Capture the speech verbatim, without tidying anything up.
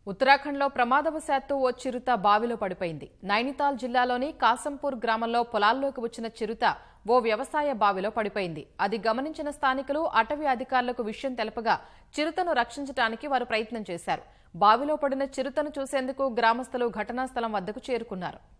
ఉత్తరాఖండ్లో ప్రమాదవశాత్తు ఓ చిరుత బావిలో పడిపోయింది. నైనితాల్ జిల్లాలోని కాసంపూర్ గ్రామంలో పొలాల్లోకి వచ్చిన చిరుత ఓ వ్యవసాయ బావిలో పడిపోయింది. అది గమనించిన స్థానికులు అటవీ అధికారులకు విషయం తెలపగా చిరుతను రక్షించడానికి వారు ప్రయత్నం చేశారు. బావిలో పడిన చిరుతను చూసేందుకు గ్రామస్తులు ఘటనా స్థలం వద్దకు చేరుకున్నారు.